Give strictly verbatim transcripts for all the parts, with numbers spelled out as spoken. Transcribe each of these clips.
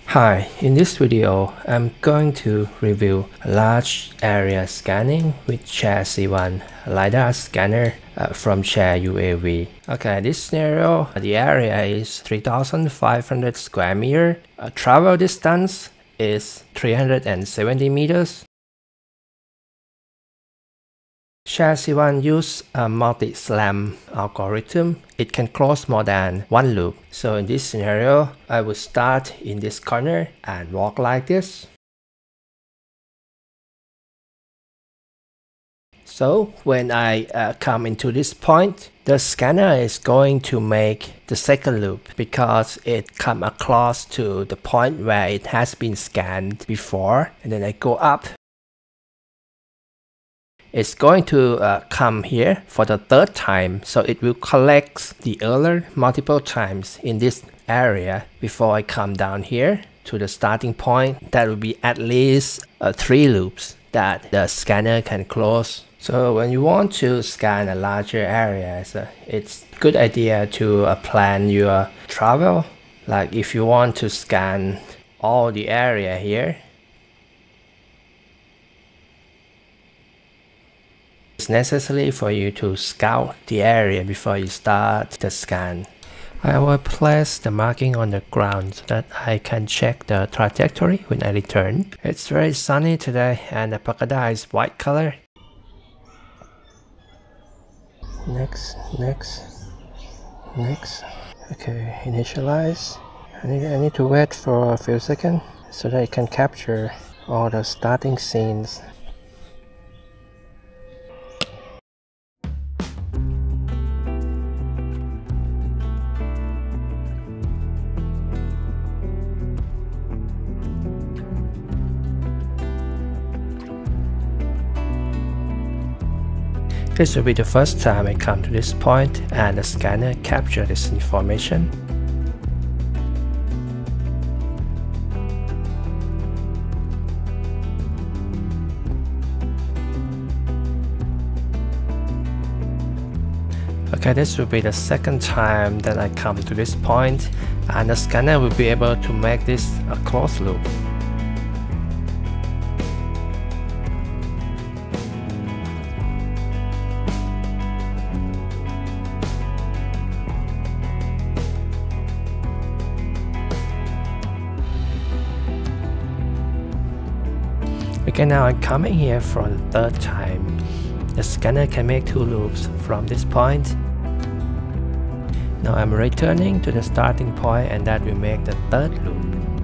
Hi, in this video, I'm going to review large area scanning with Chair C one LiDAR scanner uh, from Chair U A V. Okay, this scenario, the area is three thousand five hundred square meter. Uh, travel distance is three hundred seventy meters. Chair C one uses a multi-slam algorithm. It can close more than one loop. So in this scenario, I will start in this corner and walk like this. So when I uh, come into this point, the scanner is going to make the second loop because it comes across to the point where it has been scanned before, and then I go up. It's going to uh, come here for the third time, so it will collect the alert multiple times in this area before I come down here to the starting point. That will be at least uh, three loops that the scanner can close. So when you want to scan a larger area, so it's a good idea to uh, plan your travel. Like if you want to scan all the area here, it's necessary for you to scout the area before you start the scan. I will place the marking on the ground so that I can check the trajectory when I return. It's very sunny today and the pagoda is white color. Next, next, next. Okay, initialize. I need, I need to wait for a few seconds so that I can capture all the starting scenes. This will be the first time I come to this point and the scanner captures this information. Okay, this will be the second time that I come to this point, and the scanner will be able to make this a closed loop. Okay, now I'm coming here for the third time. The scanner can make two loops from this point. Now I'm returning to the starting point, and that will make the third loop.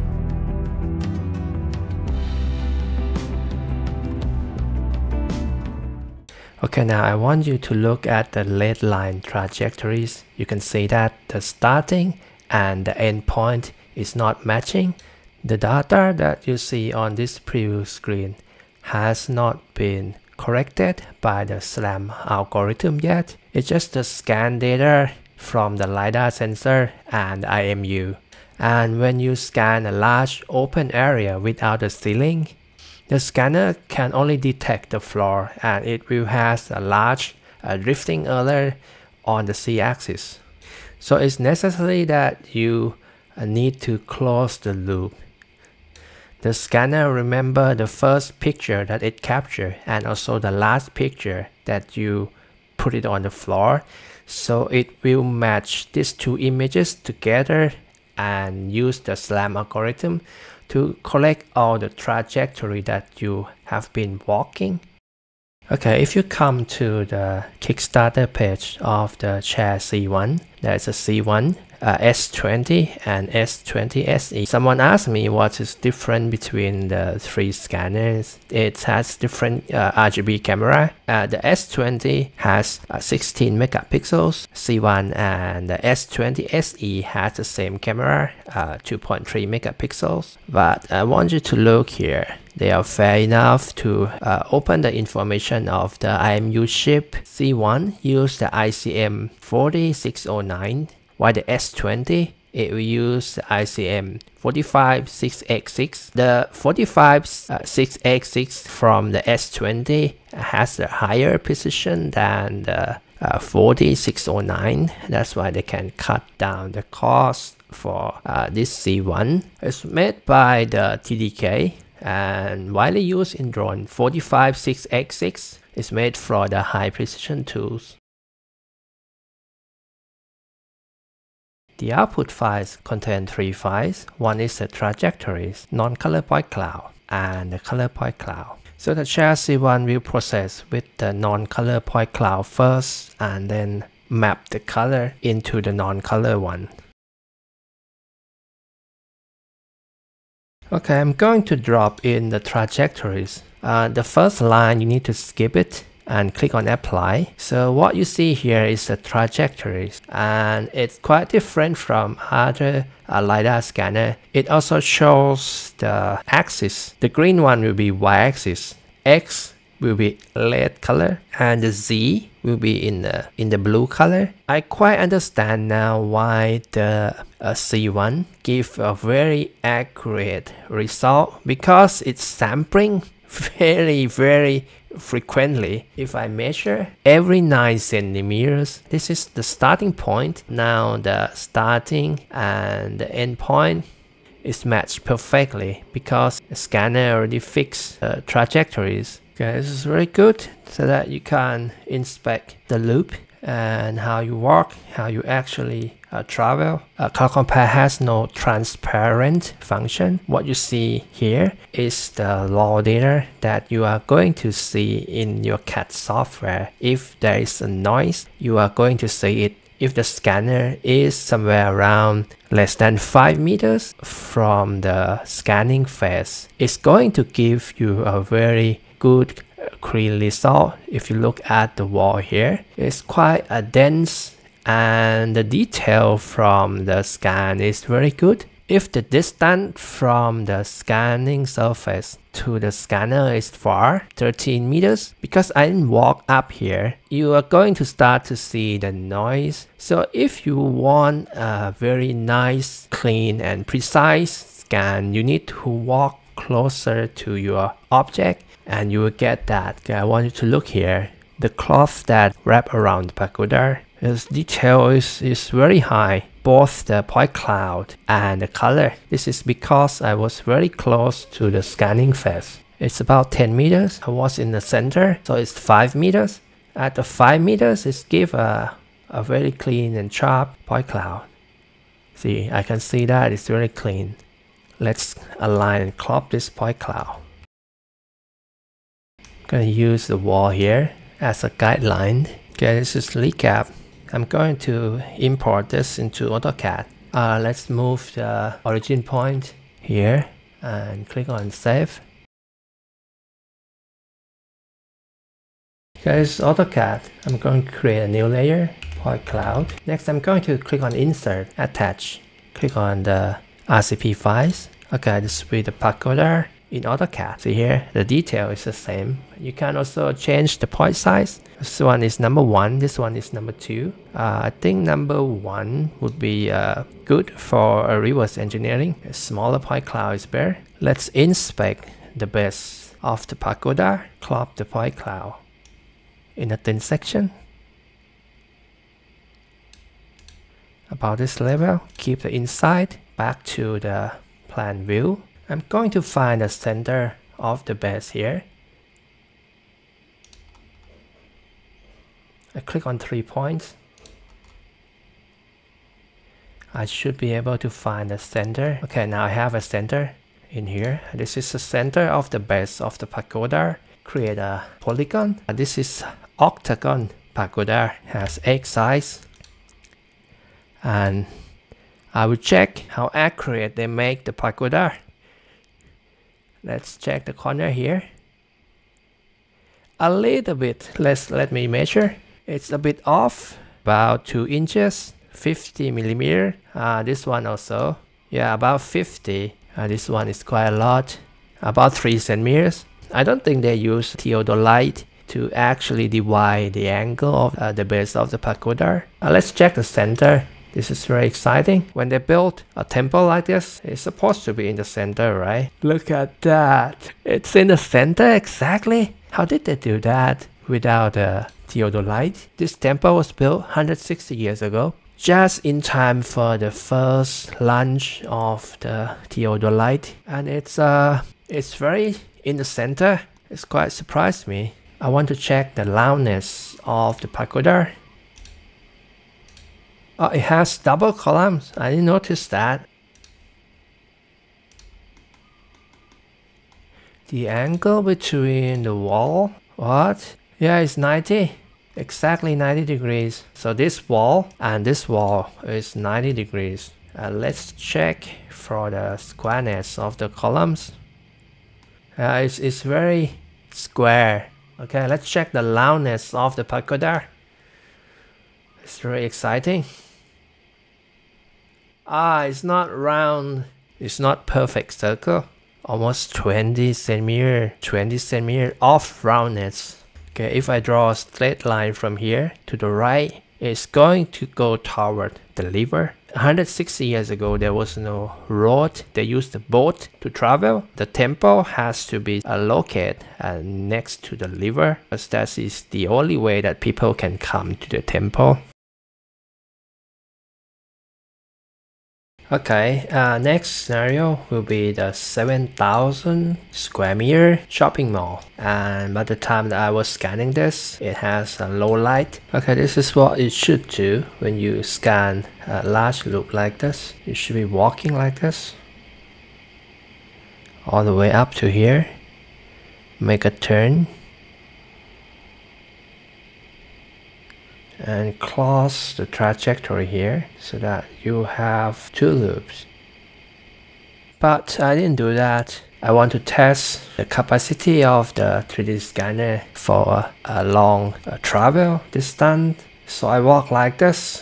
Okay, now I want you to look at the red line trajectories. You can see that the starting and the end point is not matching. The data that you see on this preview screen has not been corrected by the SLAM algorithm yet. It's just the scan data from the LiDAR sensor and I M U. And when you scan a large open area without a ceiling, the scanner can only detect the floor, and it will have a large uh, drifting alert on the Z-axis. So it's necessary that you uh, need to close the loop. The scanner remember the first picture that it captured and also the last picture that you put it on the floor. So it will match these two images together and use the SLAM algorithm to collect all the trajectory that you have been walking. Okay, if you come to the Kickstarter page of the Chair C one, there's a C one, uh, S twenty and S twenty S E. Someone asked me what is different between the three scanners. It has different uh, R G B camera. Uh, the S twenty has uh, sixteen megapixels. C one and the S twenty S E has the same camera, uh, two point three megapixels. But I want you to look here. They are fair enough to uh, open the information of the I M U chip. C one use the I C M forty-six oh nine, while the S twenty, it will use the I C M forty-five six X six. The forty-five six X six from the S twenty has a higher precision than the uh, forty-six oh nine. That's why they can cut down the cost for uh, this C one. It's made by the T D K and widely used in drone forty-five six X six. It's made for the high precision tools. The output files contain three files. One is the trajectories, non-color point cloud, and the color point cloud. So the chassis one will process with the non-color point cloud first and then map the color into the non-color one. Okay, I'm going to drop in the trajectories. Uh, the first line, you need to skip it and click on apply. So what you see here is the trajectories, and it's quite different from other uh, LiDAR scanner. It also shows the axis. The green one will be y-axis, X will be red color, and the Z will be in the in the blue color. I quite understand now why the uh, C one give a very accurate result, because it's sampling very very frequently. If I measure every nine centimeters, this is the starting point. Now the starting and the end point is matched perfectly because the scanner already fixed uh, trajectories. Okay, this is very good so that you can inspect the loop and how you walk, how you actually uh, travel. Uh, Color Compare has no transparent function. What you see here is the raw data that you are going to see in your C A D software. If there is a noise, you are going to see it. If the scanner is somewhere around less than five meters from the scanning phase, it's going to give you a very good clean result. If you look at the wall here, it's quite a dense and the detail from the scan is very good. If the distance from the scanning surface to the scanner is far, thirteen meters, because I didn't walk up here, you are going to start to see the noise. So if you want a very nice, clean and precise scan, you need to walk closer to your object and you will get that. Okay, I want you to look here. The cloth that wrap around the pagoda, its detail is, is very high, both the point cloud and the color. This is because I was very close to the scanning phase. It's about ten meters. I was in the center, so it's five meters. At the five meters, it gives a, a very clean and sharp point cloud. See, I can see that it's very clean. Let's align and crop this point cloud. I'm going to use the wall here as a guideline. Okay, this is recap. I'm going to import this into AutoCAD. Uh, let's move the origin point here and click on save. Okay, this is AutoCAD. I'm going to create a new layer, point cloud. Next, I'm going to click on insert, attach. Click on the R C P files. Okay, this will be the pagoda in AutoCAD. See here, the detail is the same. You can also change the point size. This one is number one, this one is number two. Uh, I think number one would be uh, good for a reverse engineering. A smaller point cloud is better. Let's inspect the base of the pagoda. Crop the point cloud in a thin section. About this level, keep the inside back to the plan view. I'm going to find the center of the base here. I click on three points. I should be able to find the center. Okay, now I have a center in here. This is the center of the base of the pagoda. Create a polygon. This is octagon pagoda, has eight sides. And I will check how accurate they make the pagoda. Let's check the corner here. A little bit. Let's let me measure. It's a bit off, about two inches, fifty millimeter. Uh, this one also, yeah, about fifty. Uh, this one is quite a lot, about three centimeters. I don't think they use theodolite to actually divide the angle of uh, the base of the pagoda. Uh, let's check the center. This is very exciting. When they build a temple like this, it's supposed to be in the center, right? Look at that. It's in the center exactly. How did they do that without a theodolite? This temple was built one hundred sixty years ago. just in time for the first launch of the theodolite, and it's uh it's very in the center. It's quite surprised me. I want to check the loudness of the pagoda. Oh, it has double columns. I didn't notice that. The angle between the wall, what? Yeah, it's ninety. Exactly ninety degrees. So this wall and this wall is ninety degrees. Uh, let's check for the squareness of the columns. Uh, it's, it's very square. Okay, let's check the loudness of the pagoda. It's very exciting. Ah, it's not round. It's not perfect circle. Almost twenty centimeter, twenty centimeter off roundness. Okay, if I draw a straight line from here to the right, it's going to go toward the river. one hundred sixty years ago, there was no road. They used the boat to travel. The temple has to be uh, located uh, next to the river, because that is the only way that people can come to the temple. Okay, uh, next scenario will be the seven thousand square meter shopping mall. And by the time that I was scanning this, it has a low light. Okay, this is what it should do when you scan a large loop like this. You should be walking like this, all the way up to here. Make a turn. And cross the trajectory here so that you have two loops. But I didn't do that. I want to test the capacity of the three D scanner for a, a long uh, travel distance. So I walk like this.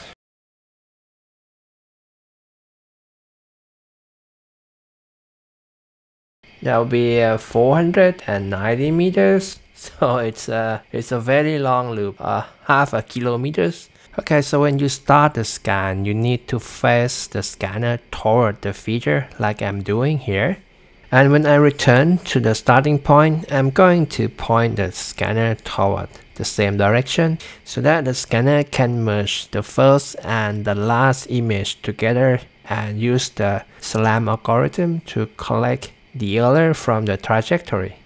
That will be uh, four hundred ninety meters. So it's a, it's a very long loop, uh, half a kilometers. Okay, so when you start the scan, you need to face the scanner toward the feature like I'm doing here. And when I return to the starting point, I'm going to point the scanner toward the same direction so that the scanner can merge the first and the last image together and use the SLAM algorithm to collect the error from the trajectory.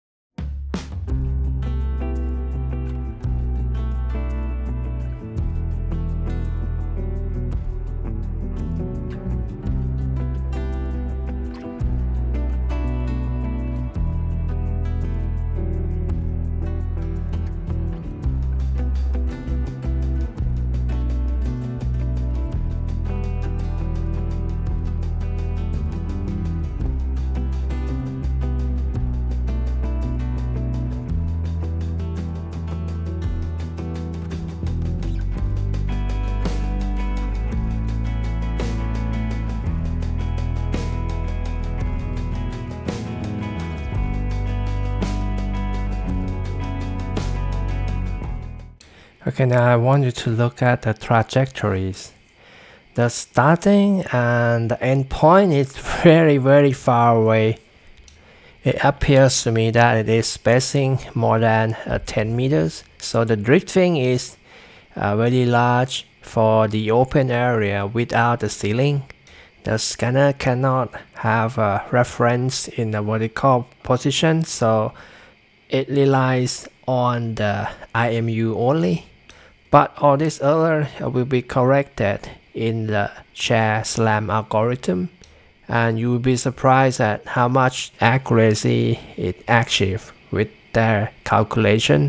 Okay, now I want you to look at the trajectories. The starting and the end point is very, very far away. It appears to me that it is spacing more than uh, ten meters. So the drifting is uh, very large for the open area without the ceiling. The scanner cannot have a reference in the vertical position, so it relies on the I M U only. But all this error will be corrected in the share SLAM algorithm, and you will be surprised at how much accuracy it achieves with their calculation.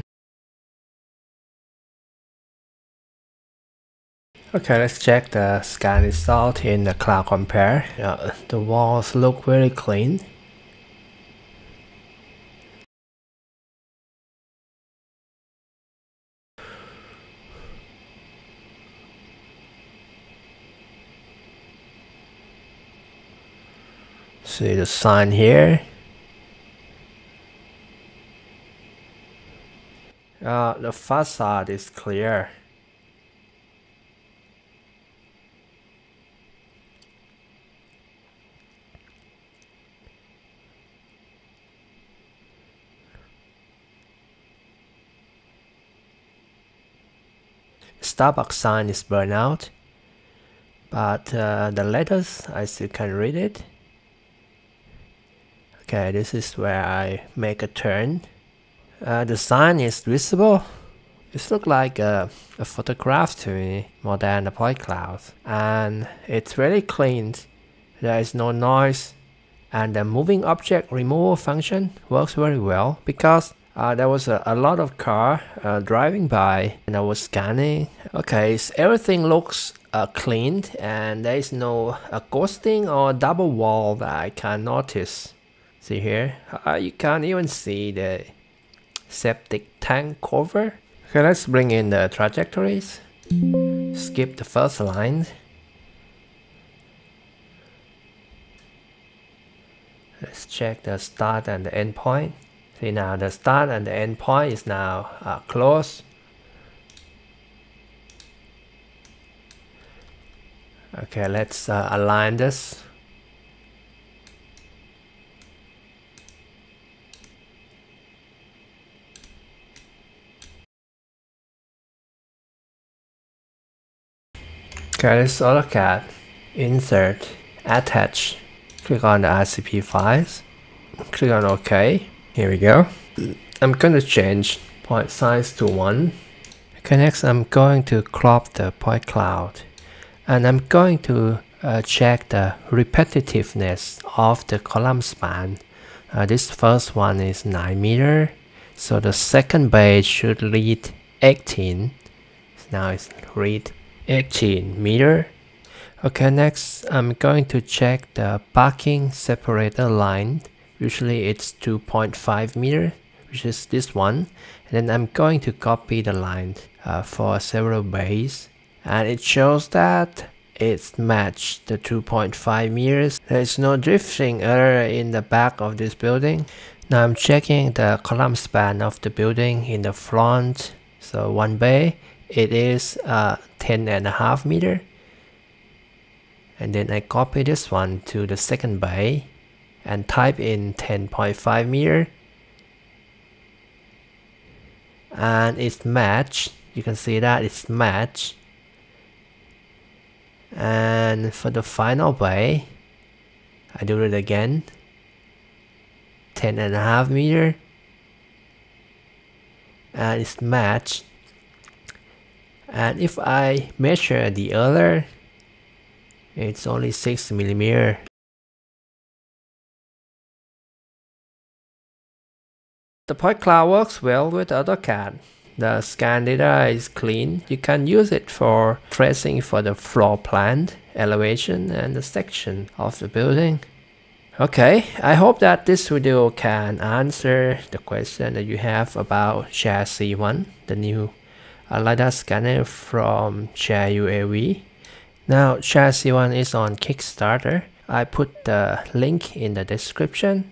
Okay, let's check the scan result in the cloud compare. Uh, the walls look very clean. See the sign here. Uh, the facade is clear. Starbucks sign is burned out. but uh, the letters I still can read it. Okay, this is where I make a turn. Uh, the sign is visible. It looks like a, a photograph to me more than a point cloud, and it's very clean. There is no noise, and the moving object removal function works very well because uh, there was a, a lot of car uh, driving by and I was scanning. Okay, so everything looks uh, clean and there is no uh, ghosting or double wall that I can notice. See here, uh, you can't even see the septic tank cover. Okay, let's bring in the trajectories. Skip the first line. Let's check the start and the end point. See now the start and the end point is now uh, close. Okay, let's uh, align this. Okay, this is AutoCAD. Insert, attach. Click on the R C P files. Click on OK. Here we go. I'm going to change point size to one. Okay, next I'm going to crop the point cloud. And I'm going to uh, check the repetitiveness of the column span. Uh, this first one is nine meter. So the second base should read eighteen. So now it's read eighteen meter. Okay, next I'm going to check the parking separator line. Usually it's two point five meter, which is this one. And then I'm going to copy the line uh, for several bays. And it shows that it's matched the two point five meters. There is no drifting error in the back of this building. Now I'm checking the column span of the building in the front. So one bay, it is uh, ten and a half meter. And then I copy this one to the second bay and type in ten point five meter. And it's matched. You can see that it's matched. And for the final bay, I do it again. ten and a half meter. And it's matched. And if I measure the other, it's only six millimeter. The point cloud works well with AutoCAD. The scan data is clean. You can use it for tracing for the floor plan, elevation, and the section of the building. Okay, I hope that this video can answer the question that you have about Share C one, the new uh, LiDAR scanner from Share U A V. Now, Share C one is on Kickstarter. I put the link in the description.